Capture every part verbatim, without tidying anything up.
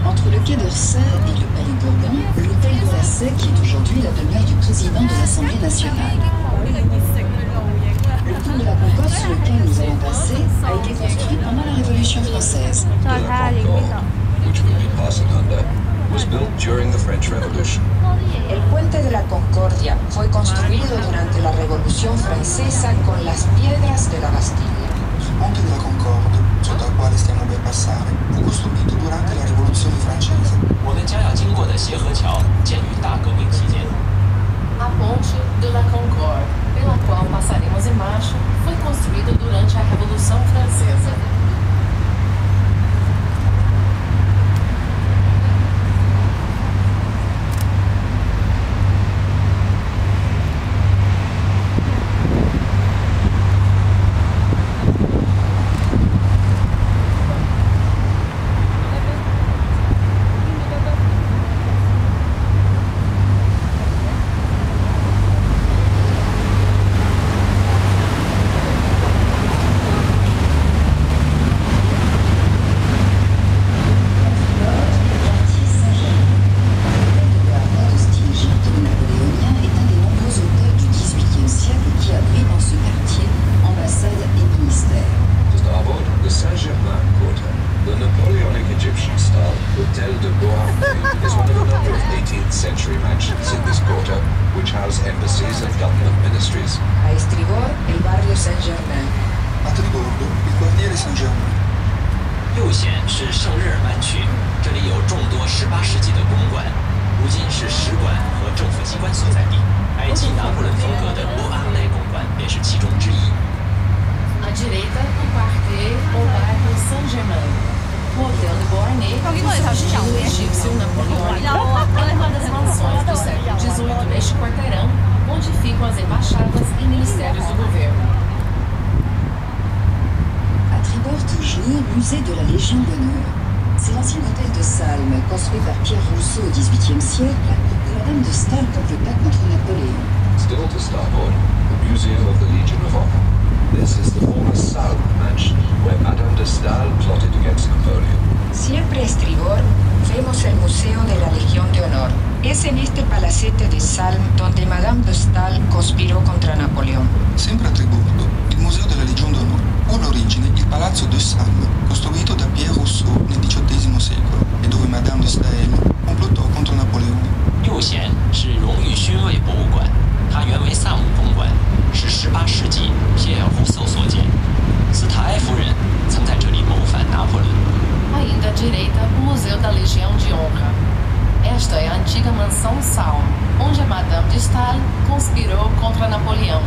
Entre le Quai d'Orsay et le Palais Bourbon, l'hôtel de la Sey, qui est aujourd'hui la demeure du président de l'Assemblée nationale. Le pont de la Concorde sur lequel nous allons passer a été construit pendant la Révolution française. La Concorde, which we'll be passing under, was built during the French Revolution. El puente de la Concordia fue construido durante la Revolución Francesa con las piedras de la Bastilla. Il ponte della Concorde, sotto al quale stiamo per passare, fu costruito durante la Rivoluzione francese. 我们将要经过的协和桥建于大革命期间。 A ponte de la Concorde, pela qual passaremos embaixo, foi construída durante a Revolução Francesa. A estribor, el barrio Saint-Germain. A tribordo, il quartiere Saint-Germain. 右线是圣日耳曼区，这里有众多十八世纪的公馆，如今是使馆和政府机关所在地。埃及拿破仑风格的波阿内公馆便是其中之一。 À direita, o quartier ou bairro Saint-Germain. O Hotel de Beauharnais, estilo egípcio napoleônico, é uma das mansões do século dezoito neste quarteirão, onde ficam as embaixadas e ministérios do governo. À tribord toujours, musée de la Légion d'honneur. C'est l'ancien hôtel de Salm, construit par Pierre Rousseau au dix-huitième siècle, que Madame de Staël completa contre Napoléon. Still to starboard, the Museum of the Legion of Honor. This is the former Salm mansion, where Madame de Staël plotted against Napoleon. Siempre a estribor, vemos el Museo de la Legión de Honor. Es en este palacete de Salm donde Madame de Staël conspirò contra Napoleon. Sempre a tribordo, il Museo della Legion d'Honneur. Fu all'origine il Palazzo de Salm, costruito da Pierre Rousseau nel diciottesimo secolo, e dove Madame de Staël complottò contro Napoleone. 右线是荣誉勋位博物馆，它原为萨姆公馆，是十八世纪皮埃尔·胡塞所建。斯塔埃夫人曾在这里谋反拿破仑。 Ainda à direita, o Museu da Legião de Honra. Esta é a antiga mansão Salm, onde a Madame de Staël conspirou contra Napoleão.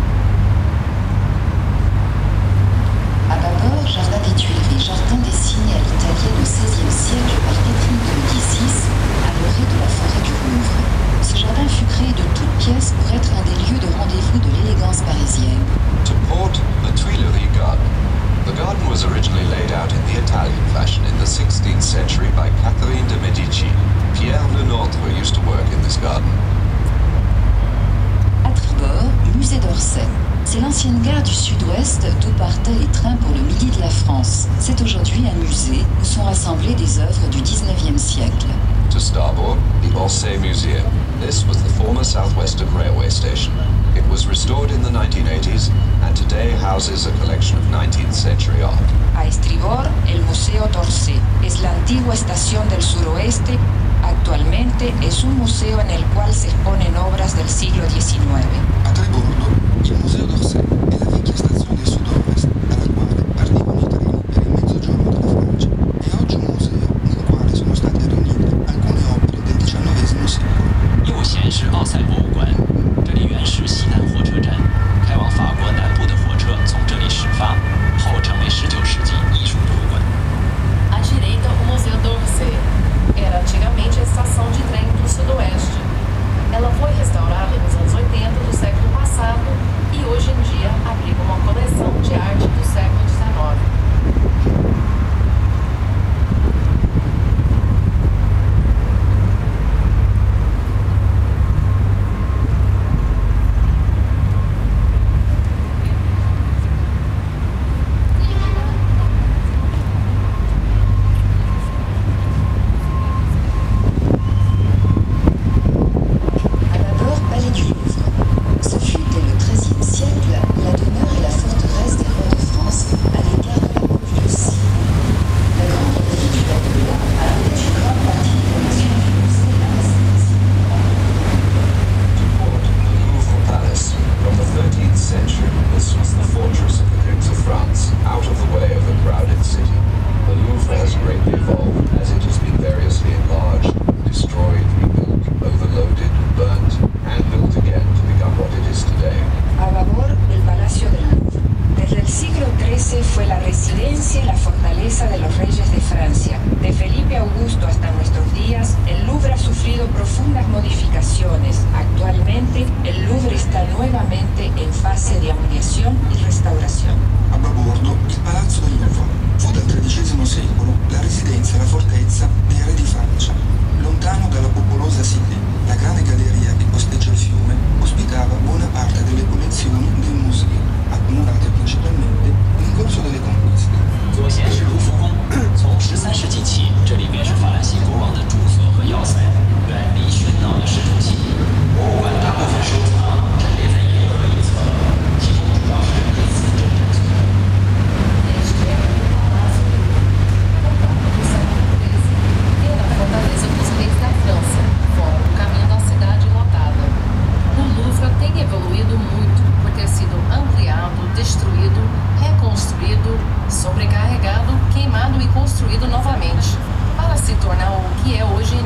À bâbord, jardin des Tuileries, jardin dessiné à l'italienne au seizième siècle par Catherine de Médicis, à l'orée de la forêt du Louvre. Ce jardin fut créé de toutes pièces pour être un des lieux de rendez-vous de l'élégance parisienne. To port the Tuileries Garden. The garden was originally laid out in the Italian fashion in the sixteenth century by Catherine de Medici. Pierre Lenôtre used to work in this garden. À tribord, musée d'Orsay. C'est l'ancienne gare du sud-ouest d'où partaient les trains pour le midi de la France. C'est aujourd'hui un musée où sont rassemblées des œuvres du dix-neuvième siècle. To starboard, the Orsay Museum. This was the former Southwestern Railway station. It was restored in the nineteen eighties and today houses a collection of nineteenth century art. A estribor, el Museo d'Orsay. Es la antigua estación del suroeste. Actualmente es un museo en el cual se exponen obras del siglo diecinueve. A tribordo, il Museo d'Orsay è la vecchia stazione del sud-ovest, dalla quale partivano i treni per il mezzogiorno della Francia. È oggi un museo nel quale sono state riunite alcune opere del diciannovesimo secolo. 右线是奥赛博物馆，这里原是西南火车站，开往法国南部的火车从这里始发，后成为十九世纪艺术博物馆。 À direita, o Museu d'Orsay. Era antigamente a estação de trem do sudoeste. Ela foi restaurada nos anos oitenta do século passado e hoje em dia abriga uma coleção de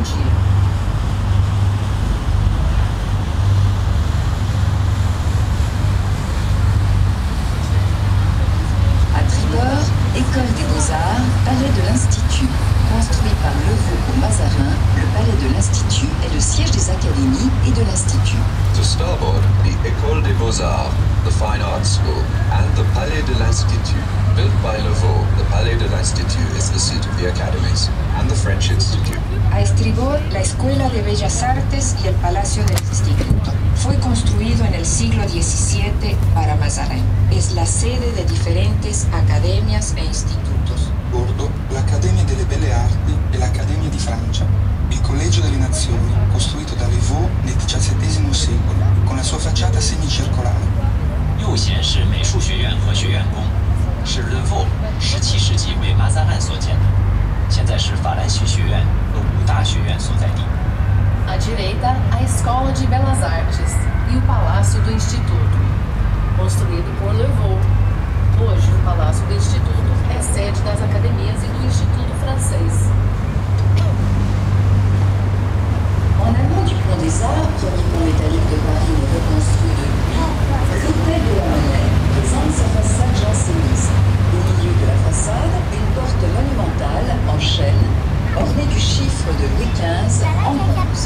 dia. À Tribord, École des Beaux-Arts, Palais de l'Institut. Construit par Levaux au Mazarin, le Palais de l'Institut est le siège des académies et de l'Institut. To starboard, the École des Beaux-Arts, the Fine Arts School, and the Palais de l'Institut. Built by Levaux, the Palais de l'Institut is the seat of the academies, and the French Institute. A estribor, la Escuela de Bellas Artes y el Palacio del Instituto. Fue construido en el siglo diecisiete para Mazarin. Es la sede de diferentes academias e institutos. Bordo, l'Accademia delle Belle Arti e l'Accademia di Francia. Il Collegio delle Nazioni, costruito da Levaux nel diciassettesimo secolo, con la sua facciata semicircolare. 右贤是美术学院和学院宫，是伦佛十七世纪为马扎汉所建的，现在是法兰西学院和五大学院所在地。 À direita, a Escola de Belas Artes e o Palácio do Instituto, construído por Levaux. Hoje, o Palácio do Instituto é sede das academias e do Instituto francês. En amont du Pont des Arts, premier pont métallique de Paris mais reconstruit depuis, l'Hôtel de la Monnaie présente sa façade janséniste. Au milieu de la façade, une porte monumentale en chêne, ornée du chiffre de Louis quinze en bronze.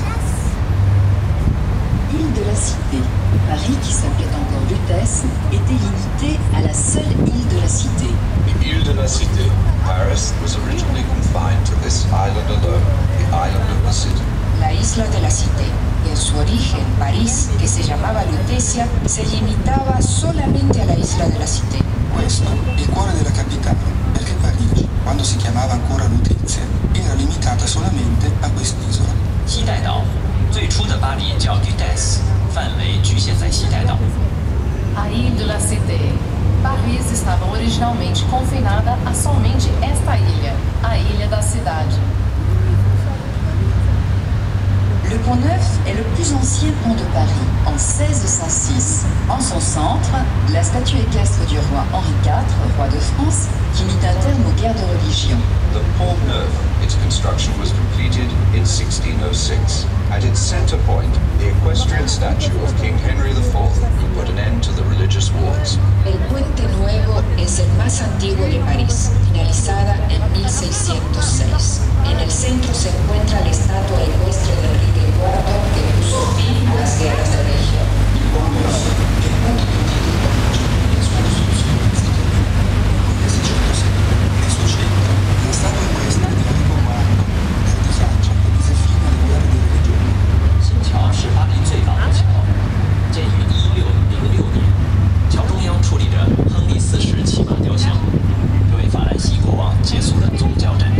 Île de la Cité. Paris, qui s'appelait encore Lutèce, était limité à la seule île de la Cité. The Ile de la Cité, Paris, was originally confined to this island alone, the island of the city. La isla de la Cité. En su origen, París, que se llamaba Lutecia, se limitaba solamente a la isla de la Cité. Questo è il cuore della capitale, perché Parigi, quando si chiamava ancora Lutezia, era limitata solamente a quest'isola. 西带岛，最初的巴黎叫 Lutèce， 范围局限在西带岛。 A Ile de la Cité. Paris estava originalmente confinada a somente esta ilha, a Ilha da Cidade. Le Pont Neuf est le plus ancien pont de Paris, en seize cent six. En son centre, la statue équestre du roi Henri quatre, roi de France, qui mit un terme aux guerres de religion. The Pont Neuf, its construction was completed in sixteen oh six. At its center point, the equestrian statue of King Henry the fourth, who put an end to the religious wars. El Puente Nuevo es el más antiguo de París, finalizada en mil seiscientos seis. En el centro se encuentra la estatua ecuestre de Enrique cuarto, que puso fin a las guerras de religión. Il Pont Neuf è il punto di equilibrio Parigi e la sua costruzione nel seicentosette. Nel suo centro, la statua equestre di Enrico quarto, re di Francia, che mise fine alle guerre di religione. 新桥是巴黎最老的桥，建于一六零六年。桥中央矗立着亨利四世骑马雕像，这位法兰西国王结束了宗教战争。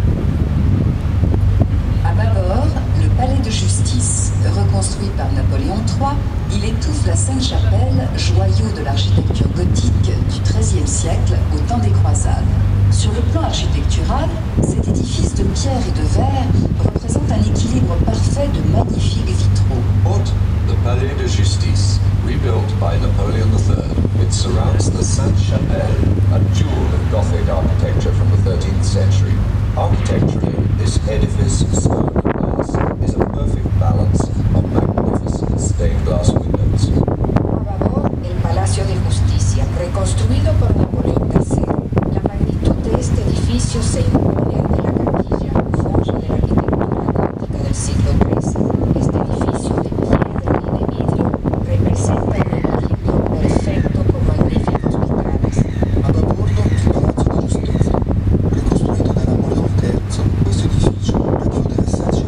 À bâbord, le palais de justice. Reconstruit par Napoléon trois, il étouffe la Sainte-Chapelle, joyau de l'architecture gothique du treizième siècle au temps des croisades. Sur le plan architectural, cet édifice de pierre et de verre représente un équilibre parfait de magnifiques vitraux. Haute, the Palais de Justice, rebuilt by Napoleon the third. It surrounds the Sainte-Chapelle, a jewel of Gothic architecture from the thirteenth century. Architecturally, this edifice, stone and glass, is a perfect balance of magnificent stained glass windows. A babor, el Palacio de Justicia, reconstruido por Napoleón tercero. La magnitud de este edificio se impone ante la capilla, forja de la arquitectura gótica del siglo trece. Este edificio de piedra y de vidrio representa el equilibrio perfecto con magníficos vitrales. A babordo il Palazzo di Giustizia. Ricostruito da Napoleone terzo, questo edificio racchiude la Sainte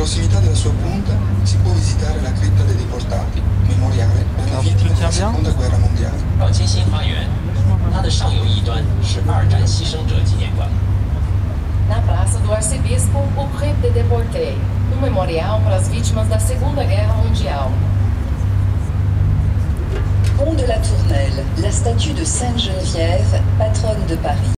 prossimità della sua punta si può visitare la cripta dei deportati, memoriale per le vittime della seconda guerra mondiale. 到金星花园，它的上游一端是二战牺牲者纪念馆。 Na Praça do Arcebispo, o Crypte des Déportés, um memorial para as vítimas da Segunda Guerra Mundial. Pont de la Tournelle, la statue de Sainte Geneviève, patronne de Paris.